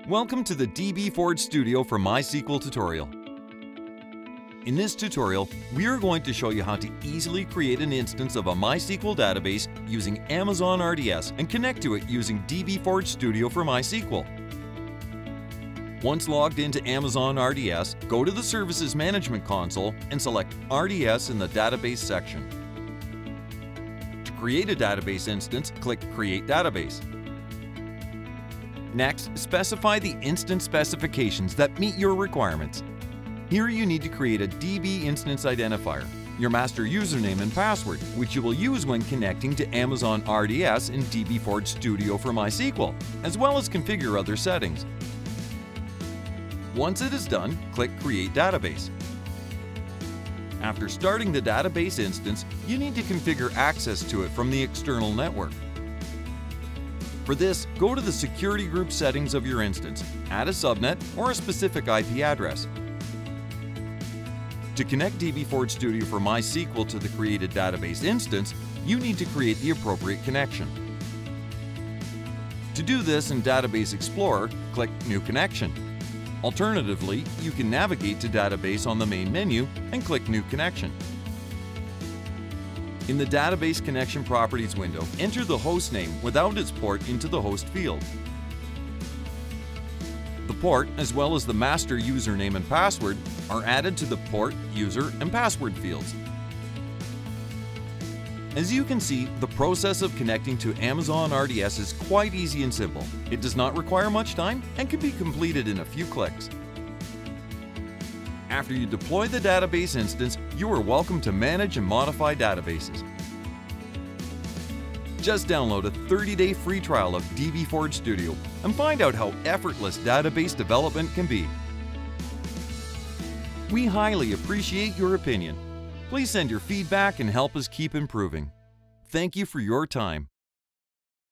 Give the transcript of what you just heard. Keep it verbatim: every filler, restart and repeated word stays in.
Welcome to the dbForge Studio for MySQL tutorial. In this tutorial, we are going to show you how to easily create an instance of a MySQL database using Amazon R D S and connect to it using dbForge Studio for MySQL. Once logged into Amazon R D S, go to the Services Management console and select R D S in the Database section. To create a database instance, click Create Database. Next, specify the instance specifications that meet your requirements. Here you need to create a D B instance identifier, your master username and password, which you will use when connecting to Amazon R D S in dbForge Studio for MySQL, as well as configure other settings. Once it is done, click Create Database. After starting the database instance, you need to configure access to it from the external network. For this, go to the security group settings of your instance, add a subnet or a specific I P address. To connect dbForge Studio for MySQL to the created database instance, you need to create the appropriate connection. To do this in Database Explorer, click New Connection. Alternatively, you can navigate to Database on the main menu and click New Connection. In the Database Connection Properties window, enter the host name without its port into the host field. The port, as well as the master username and password, are added to the port, user, and password fields. As you can see, the process of connecting to Amazon R D S is quite easy and simple. It does not require much time and can be completed in a few clicks. After you deploy the database instance, you are welcome to manage and modify databases. Just download a thirty day free trial of dbForge Studio and find out how effortless database development can be. We highly appreciate your opinion. Please send your feedback and help us keep improving. Thank you for your time.